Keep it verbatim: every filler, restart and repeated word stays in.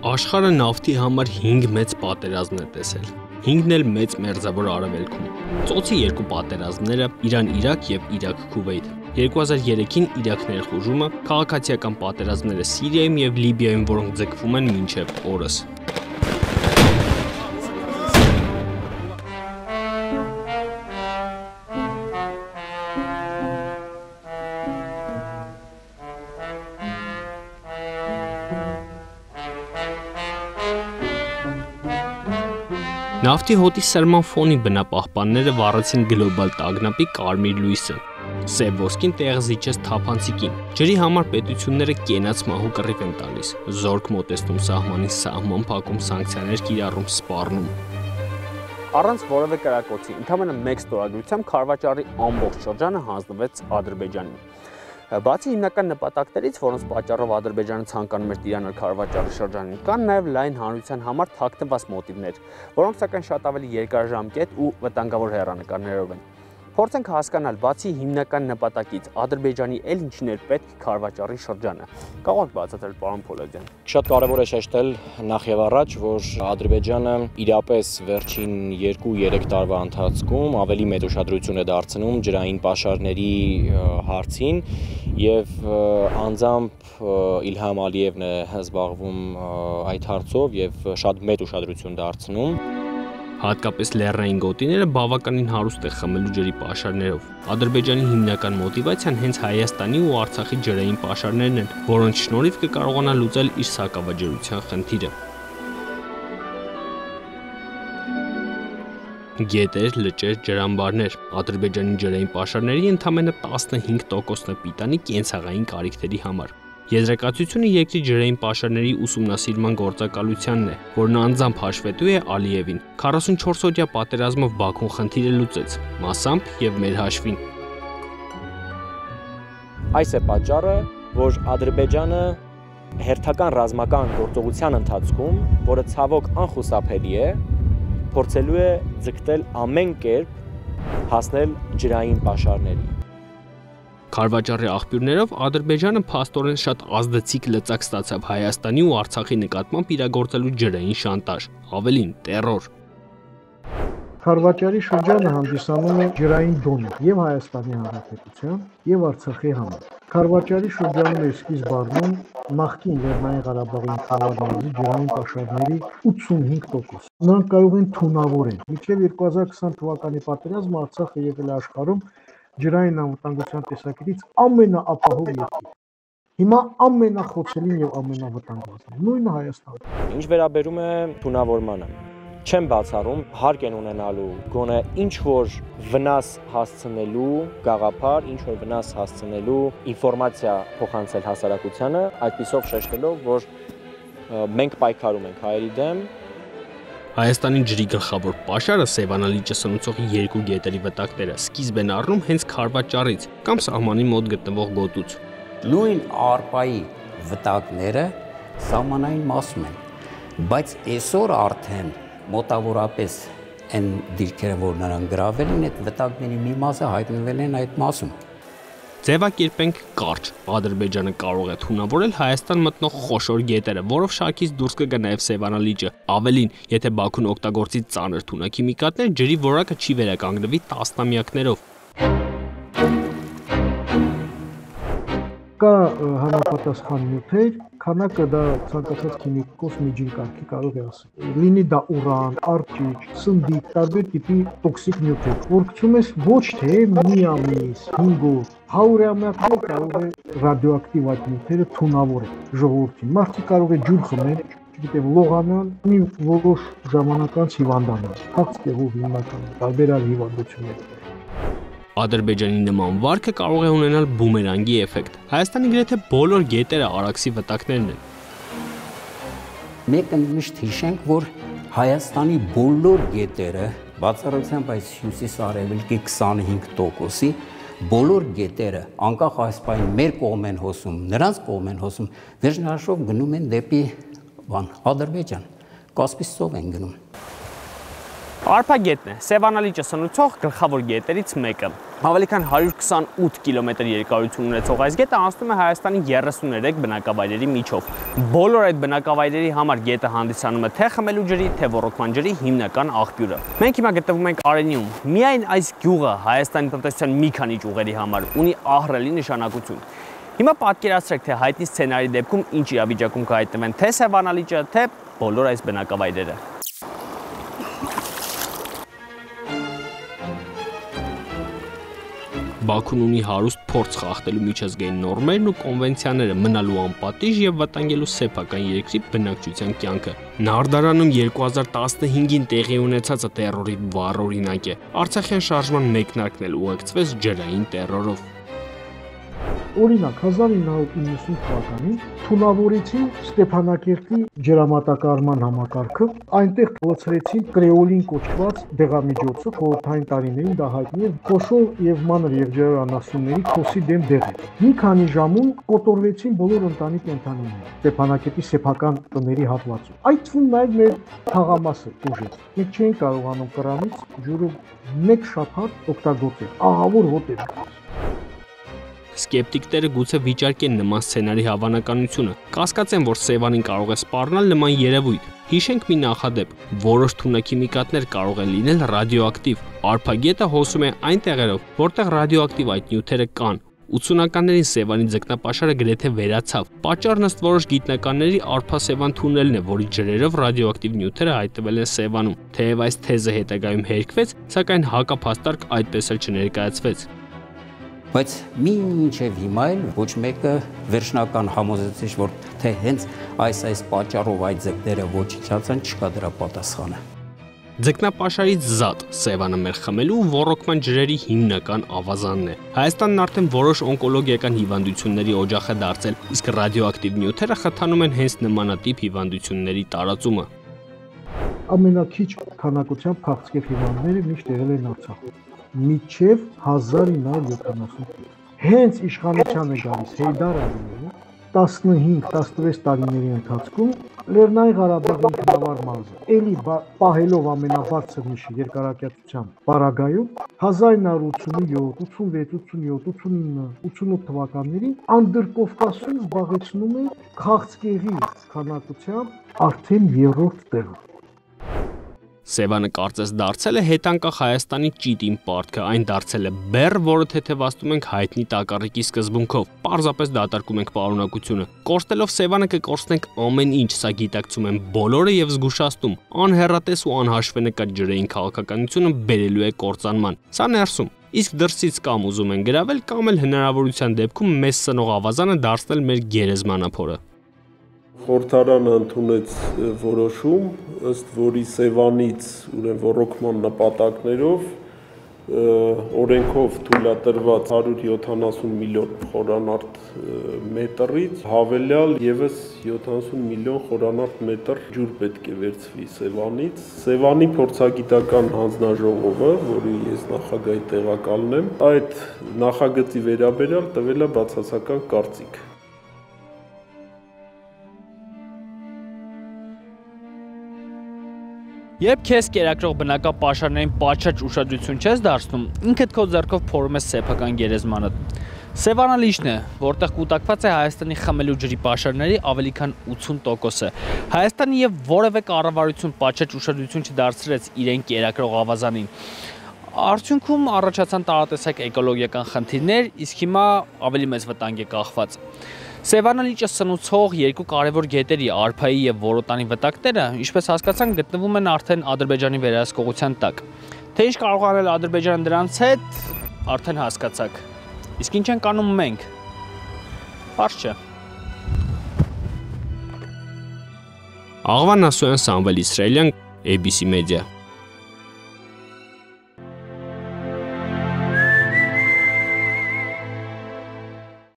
Աշխարհը նավթի համար հինգ մեծ պատերազմներ տեսել։ Հինգն էլ մեծ մերձավոր արևելքում։ Ծոցի երկու պատերազմները՝ Իրան-Իրաք եւ Իրաք-Քուվեյթ։ երկու հազար երեքին Իրաք ներխուժումը, քաղաքացիական պատերազմները Սիրիայում եւ Լիբիայում, որոնք ձգվում են մինչեւ օրս։ Նավթի հոտի սրման ֆոնի բնապահպանները վառեցին գլոբալ տագնապի կարմիր լույսը։ Սև ոսկին տեղ զիջեց թափանցիկին։ Ջրի համար պետությունները կենաց մահու կռիվ են տալիս։ Զորք մոտեցնում սահմանին, սահման փակում, սանկցիաներ կիրառում, սպառնում։ Առանց որևէ կրակոցի, ընդամենը մեկ ստորագրությամբ Քարվաճարի ամբողջ շրջանը հանձնվեց Ադրբեջանին։ Բացի հիմնական նպատակներից, որոնց պատճառով Ադրբեջանը ցանկանում էր տիրանալ Քարվաճարի շրջանին, կան նաև լայն հանրության համար թաքնված մոտիվներ, որոնք սակայն շատ ավելի երկարաժամկետ ու վտանգավոր հեռանկարներով են։ Փորձենք հասկանալ, բացի հիմնական նպատակից, Ադրբեջանի էլ ինչներ պետք է Քարվաճարի շրջանը։ Կարող եք բացատրել, պարոն Փոլոդյան։ Շատ կարևոր է շեշտել նախ եւ առաջ, որ Ադրբեջանը իրապես վերջին երկու-երեք տարվա ընթացքում ավելի մեծ ուշադրություն է դարձնում ջրային պաշարների հարցին եւ անձամբ Իլհամ Ալիևն է զբաղվում այդ հարցով եւ շատ մեծ ուշադրություն դարձնում։ Հատկապես լեռնային գոտիները բավականին հարուստ է խմելու ջրի պաշարներով։ Ադրբեջանի հիմնական մոտիվացիան հենց Հայաստանի ու Արցախի ջրային պաշարներն են, որոնց շնորհիվ կկարողանա լուծել իր սակավաջրության խնդիրը։ Գետեր, լճեր, ջրամբարներ։ Ադրբեջանի ջրային պաշարների ընդամենը տասնհինգ տոկոսն է պիտանի կենցաղային կարիքների համար։ Եզրակացությունը երկրի ջրային պաշարների ուսումնասիրման գործակալությանն է, որն անձամբ հաշվետու է Ալիևին։ քառասունչորս օրյա պատերազմով Բաքուն խնդիրը լուծեց, մասամբ եւ մեր հաշվին։ Այս է պատճառը, որ Ադրբեջանը հերթական ռազմական գործողության ընթացքում, որը ցավոք անխուսափելի է, փորձելու է ձգտել ամեն կերպ հասնել ջրային պաշարների։ Քարվաճարի աղբյուրներով Ադրբեջանը փաստորեն շատ ազդեցիկ լծակ ստացավ Հայաստանի ու Արցախի նկատմամբ իրագործելու ջրային շանտաժ, ավելին տեռոր։ Քարվաճարի շրջանը հանդիսանում է ջրային դոնոր եւ Հայաստանի Հանրապետության եւ Արցախի համար։ Քարվաճարի շրջանում է սկիզբ առնում նախկին Լեռնային Ղարաբաղի խաղաղների ջրային պաշարների ութսունհինգ տոկոս։ Նրանք կարող են թունավորել։ Մինչև երկու հազար քսան թվականի պատերազմը Արցախը եղել է աշխարհում ջրային անվտանգության տեսակետից ամենաապահով երկիրը։ Հիմա ամենախոցելին եւ ամենավտանգվածն է, նույնը Հայաստանը։ Ինչ վերաբերում է թունավորմանը, չեմ բացառում, հարկ են ունենալու գոնե ինչ որ վնաս հասցնելու գաղափար, ինչ որ վնաս հասցնելու ինֆորմացիա փոխանցել հասարակությանը, այդպիսով շեշտելով, որ մենք պայքարում ենք հայերի դեմ։ Հայաստանի ջրի գլխավոր պաշարը Սևանալիճը սնուցող երկու գետերի վտակները սկիզբ են առնում հենց Քարվաճարից կամ սահմանի մոտ գտնվող գոտուց։ Նույն Արպայի վտակները սահմանային մասում են, բայց այսօր արդեն մոտավորապես այն դիրքերը, որ նրանք գրավել են, այդ վտակների մի մասը հայտնվել են այդ մասում։ Ձևակերպենք կարճ, Ադրբեջանը կարող է թունավորել Հայաստան մտնող խոշոր գետերը, որով շարքից դուրս կգա նաև Սևանալիճը։ Ավելին, եթե Բաքուն օգտագործի ծանր թունաքիմիկատներ, ջրի որակը չի վերականգնվի տասնամյակներով։ Կա համապատասխան նյութեր, քանակը դա ցանկացած քիմիկոս միջին կարգի կարող է ասել։ Լինի դա ուրան, արջիճ, սնդիկ, տարբեր տիպի տոքսիկ նյութեր, որ գցում ես ոչ թե մի ամիս, հինգ օր, հարյուրամյակներ կարող է ռադիոակտիվ այդ նյութերը թունավորել ժողովրդին։ Մարդիկ կարող է ջուր խմել, չգիտեմ, լողանալ, մի որոշ ժամանակ անց հիվանդանալ։ Քաղցկեղով հիմնական տարբեր այլ հիվանդություններ։ Ադրբեջանի նման վարքը կարող է ունենալ բումերանգի էֆեկտ։ Հայաստանի գրեթե բոլոր գետերը Արաքսի վտակներն են։ Մեկ միշտ հիշենք, որ Հայաստանի բոլոր գետերը, բացառությամբ այս հյուսիս-արևելքի քսանհինգ տոկոսի, բոլոր գետերը, անկախ այս պայն մեր կողմ են հոսում, նրանց կողմ են հոսում, վերջնաշով գնում են դեպի բան, Ադրբեջան, Կասպից ծով են գնում։ Արփագետն է Սևանալիճը սնուցող գլխավոր գետերից մեկը։ Ավելի քան հարյուր քսանութ կիլոմետր երկարություն ունեցող այս գետը անցնում է Հայաստանի երեսուններեք բնակավայրերի միջով։ Բոլոր այդ բնակավայրերի համար գետը հանդիսանում է թե խմելու ջրի, թե ոռոգման ջրի հիմնական աղբյուրը։ Մենք հիմա գտնվում ենք Արենիում։ Միայն այս գյուղը Հայաստանի տնտեսության մի քանի ճյուղերի համար ունի ահռելի նշանակություն։ Հիմա պատկերացրեք, թե հայտնի սցենարի դեպքում ինչ իրավիճակում կհայտնվեն թե Սևանալիճը, թե բոլոր այս բնակավայրերը։ Բաքուն ունի հարուստ փորձ խախտելու միջազգային նորմերն ու կոնվենցիաները, մնալու անպատիժ եւ վտանգելու սեփական երկրի բնակչության կյանքը։ Նարդարանում երկու հազար տասնհինգին տեղի ունեցածը տերորի վառ օրինակ է։ Արցախյան շարժման մեկնարկն էլ ուղեկցվեց ջրային տերորով։ Օրինակ հազար ինը հարյուր իննսուն թվականին թունավորեցին Ստեփանակերտի ջրամատակարարման համակարգը, այնտեղ փոխեցրեցին կրեոլին կոչված դեղամիջոցը, խորհրդային տարիներին դա հայտնի էր խոշոր եւ մանր եղջերանասունների քոսի դեմ դեղեր։ Մի քանի ժամում կոտորվեցին բոլոր ընտանի կենդանիները Ստեփանակերտի սեփական տների հատվածում։ Այդ թվում նաեւ մեր թաղամասը ուժեց։ Մենք չենք կարողանում կրանից ջուրը մեկ շաբաթ օգտագործել։ Ահավոր հոտ էր։ Սկեպտիկները գուցե վիճարկեն նման սցենարի հավանականությունը, կասկածեն, որ Սևանին կարող է սպառնալ նման երևույթ։ Հիշենք մի նախադեպ, որոշ թունաքիմիկատներ կարող են լինել ռադիոակտիվ։ Արփագետը հոսում է այն տեղերով, որտեղ ռադիոակտիվ այդ նյութերը կան։ ութսունականներին Սևանի ձկնապաշարը գրեթե վերացավ։ Պատճառն ըստ որոշ գիտնականների Արփա-Սևան թունելն է, որի ջրերով ռադիոակտիվ նյութերը հայտնվել են Սևանում։ Թեև այս թեզը հետագայում հերքվեց, սակայն հակափաստարկ այդպես էլ չներկայացվեց։ Բայց մինչև հիմա էլ ոչ մեկը վերջնական համոզեցիչ, որ թե հենց այս այս պատճառով այդ ձկները ոչնչացան, չկա դրա պատասխանը։ Ձկնապաշարից զատ Սևանը մեր խմելու ու ոռոգման ջրերի հիմնական ավազանն է։ Հայաստանն արդեն որոշ օնկոլոգիական հիվանդությունների օջախ է դարձել, իսկ ռադիոակտիվ նյութերը խթանում են հենց նմանատիպ հիվանդությունների տարածումը։ Ամենակիչ քանակությամբ քաղցկեղ հիվանդները միշտ եղել են Արցախում։ Միջև հազար ինը հարյուր յոթանասուն։ Հենց իշխանության է գալիս Հեյդար Ալիևը տասնհինգ տասնվեց տարիների ընթացքում Լեռնային Ղարաբաղի ինքնավար մարզը էլի պահելով ամենաբարձր նիշը երկարակյացությամբ պարագայում հազար ինը հարյուր ութսունյոթ, ութսունվեց, ութսունյոթ, ութսունինը, ութսունութ թվականներին Անդրկովկասում զբաղեցնում է քաղցկեղի քանակությամբ արդեն երրորդ տեղը։ Սևանը կարծես դարձել է հետանկախ Հայաստանի ճիտին պարտքը, այն դարձել է բեռ, որը թեթևացնում ենք հայտնի տակառիկի սկզբունքով, պարզապես դատարկում ենք պարունակությունը։ Կորստելով Սևանը կկորցնենք ամեն ինչ, սա գիտակցում են բոլորը եւ զգուշացնում, անհեռատես ու անհաշվենկատ ջրային քաղաքականությունը բերելու է կործանման։ Սա ներսում, իսկ դրսից կամ ուզում են գրավել, կամ էլ հնարավորության դեպքում մեզ սնող ավազանը դարձնել մեր գերեզմանափորը։ Խորհրդարանը ընդունեց որոշում, ըստ որի Սևանից ուրեմն ոռոգման նպատակներով օրենքով թույլատրված հարյուր յոթանասուն միլիոն խորանարդ մետրից հավելյալ եւս յոթանասուն միլիոն խորանարդ մետր ջուր պետք է վերցվի Սևանից։ Սևանի փորձագիտական հանձնաժողովը, որի ես նախագահի տեղակալն եմ, այդ նախագծի վերաբերյալ տվել է բացասական կարծիք։ Երբ քեզ կերակրող բնական պաշարներին պատշաճ ուշադրություն չես դարձնում, ինքդ քո ձեռքով փորում ես սեփական գերեզմանդ։ Սևանալիճն է, որտեղ կուտակված է Հայաստանի խմելու ջրի պաշարների ավելի քան ութսուն տոկոսը։ Հայաստանի եւ որևէ կառավարություն պատշաճ ուշադրություն չդարձրեց իրեն կերակրող ավազանին։ Արդյունքում առաջացան տարատեսակ էկոլոգիական խնդիրներ, իսկ հիմա ավելի մեծ վտանգ է կախված։ Սևանալիճը սնուցող երկու կարևոր գետերի Արփայի եւ Որոտանի վտակները, ինչպես հասկացանք, գտնվում են արդեն Ադրբեջանի վերահսկողության տակ։ Թե ինչ կարող անել Ադրբեջանը դրանց հետ, արդեն հասկացաք։ Իսկ ինչ ենք անում մենք։ Պարզ չէ։ Աղվան Ասոյան, Սամվել Իսրայելյան, A B C Media։